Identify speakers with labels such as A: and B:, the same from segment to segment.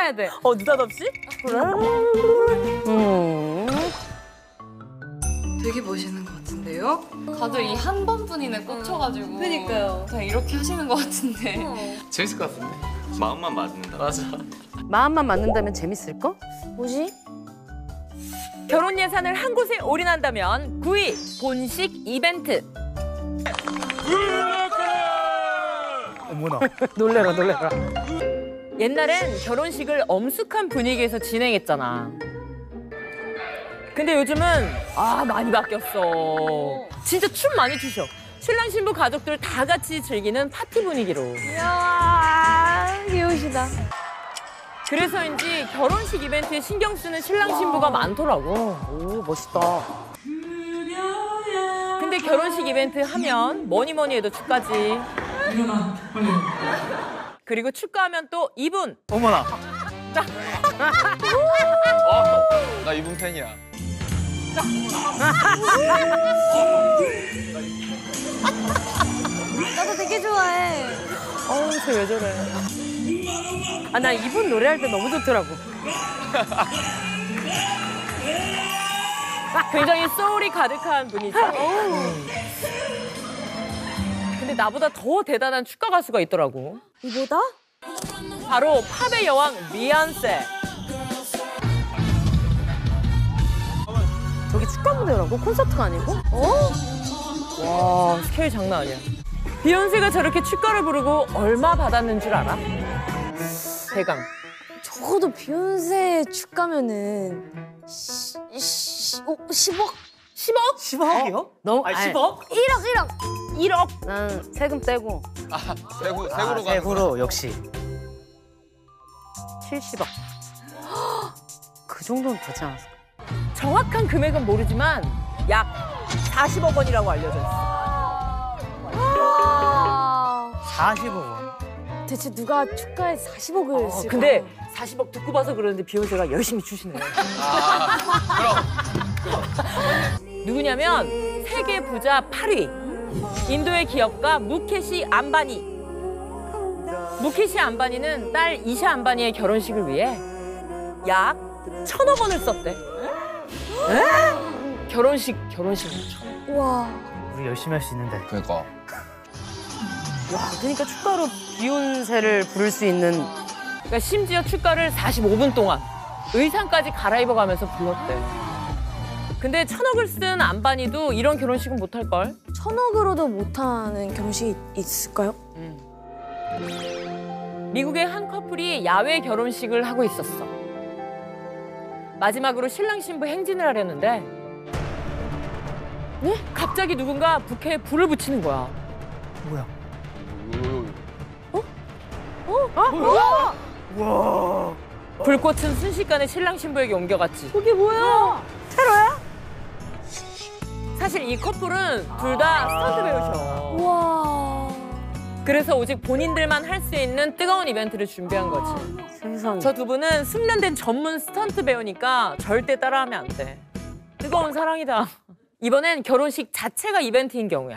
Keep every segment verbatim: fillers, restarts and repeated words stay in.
A: 따라해야 돼.
B: 어, 느닷없이? 그래?
A: 음.
C: 되게 멋있는 것 같은데요?
D: 다들 이 한 번뿐이네 꽂혀가지고.
C: 그러니까요.
D: 그냥 이렇게 하시는 것 같은데.
E: 재밌을 것 같은데. 마음만 맞는다. 맞아.
A: 마음만 맞는다면 재밌을까?
B: 뭐지? 결혼 예산을 한 곳에 올인한다면 구 위 본식 이벤트.
F: 어머나.
A: 놀래라 놀래라.
B: 옛날엔 결혼식을 엄숙한 분위기에서 진행했잖아. 근데 요즘은 아 많이 바뀌었어. 진짜 춤 많이 추셔. 신랑 신부 가족들 다 같이 즐기는 파티 분위기로.
C: 이야, 귀여우시다.
B: 그래서인지 결혼식 이벤트에 신경 쓰는 신랑 신부가 많더라고.
A: 오 멋있다.
B: 근데 결혼식 이벤트 하면 뭐니 뭐니 해도 축가지. 그리고 축가하면 또 이분.
F: 어머나.
E: 어, 나 이분 팬이야.
C: 나도 되게 좋아해.
B: 어우, 쟤 왜 저래.
A: 아 나 이분 노래할 때 너무 좋더라고.
B: 굉장히 소울이 가득한 분이죠. 근데 나보다 더 대단한 축가 가수가 있더라고.
C: 이보다?
B: 바로 팝의 여왕 비욘세.
A: 저기 축가 무대라고? 콘서트가 아니고?
B: 어? 와, 스케일 장난 아니야. 비욘세가 저렇게 축가를 부르고 얼마 받았는 줄 알아? 대강.
C: 적어도 비욘세 축가면은 시, 시, 오, 십억?
B: 십억?
F: 십억이요?
A: 너무
F: 아니,
A: 아니,
F: 십억?
C: 일억, 일억!
B: 일억?
A: 난 세금 떼고
E: 아, 세구, 세구로
F: 아,
E: 가는
F: 세구로 역시.
A: 칠십억. 그 정도는 되지 않았을까?
B: 정확한 금액은 모르지만 약 사십억 원이라고 알려져 있어.
C: 와.
F: 사십억 원.
C: 대체 누가 축가에 사십억을
B: 어,
C: 쓸까?
B: 근데 사십억 듣고 봐서 그러는데 비욘세가 열심히 추시네.
E: 아,
B: 누구냐면 세계 부자 팔 위 인도의 기업가 무케시 암바니. 무케시 암바니는 딸 이샤 암바니의 결혼식을 위해 약 천억 원을 썼대. 에? 결혼식 결혼식으로 천.
C: 와.
F: 우리 열심히 할 수 있는데.
E: 그러니까.
A: 와 그러니까 축가로 비욘세를 부를 수 있는.
B: 그러니까 심지어 축가를 사십오 분 동안 의상까지 갈아입어가면서 불렀대. 근데 천억을 쓴 암바니도 이런 결혼식은 못할걸?
C: 천억으로도 못하는 결혼식이 있을까요?
B: 미국의 한 커플이 야외 결혼식을 하고 있었어. 마지막으로 신랑 신부 행진을 하려는데 네? 갑자기 누군가 부케에 불을 붙이는 거야.
F: 뭐야?
B: 어? 불꽃은 순식간에 신랑 신부에게 옮겨갔지.
C: 그게 뭐야?
B: 사실 이 커플은 둘 다 스턴트 배우셔.
C: 우와.
B: 그래서 오직 본인들만 할 수 있는 뜨거운 이벤트를 준비한 거지.
A: 세상에.
B: 저 두 분은 숙련된 전문 스턴트 배우니까 절대 따라하면 안 돼. 뜨거운 사랑이다. 이번엔 결혼식 자체가 이벤트인 경우야.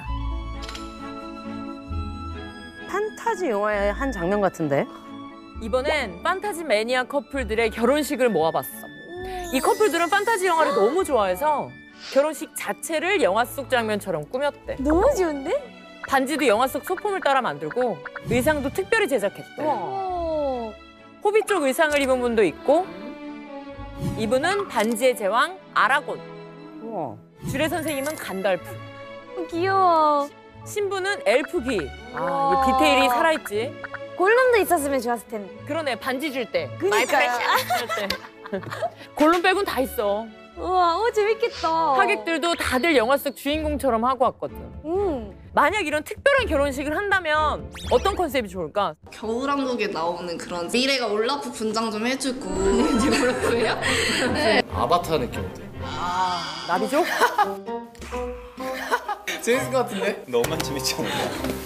A: 판타지 영화의 한 장면 같은데?
B: 이번엔 판타지 매니아 커플들의 결혼식을 모아봤어. 이 커플들은 판타지 영화를 너무 좋아해서 결혼식 자체를 영화 속 장면처럼 꾸몄대.
C: 너무 좋은데?
B: 반지도 영화 속 소품을 따라 만들고 의상도 특별히 제작했대.
C: 오.
B: 호빗 쪽 의상을 입은 분도 있고 이분은 반지의 제왕 아라곤,
A: 우와.
B: 주례 선생님은 간달프,
C: 귀여워.
B: 신부는 엘프귀. 아, 이 디테일이 살아있지.
C: 골룸도 있었으면 좋았을 텐데.
B: 그러네, 반지 줄 때.
C: 그니까요.
B: 줄 때. 골룸 빼곤 다 있어.
C: 우와, 오 재밌겠다.
B: 하객들도 다들 영화 속 주인공처럼 하고 왔거든.
C: 음.
B: 만약 이런 특별한 결혼식을 한다면 어떤 컨셉이 좋을까?
D: 겨울왕국에 나오는 그런 미래가 올라프 분장 좀 해주고. 이제 뭐라고요?
E: 아바타 느낌 어때?
B: 나비족?
E: 재밌을 것 같은데? 너무만 재밌지 않을까?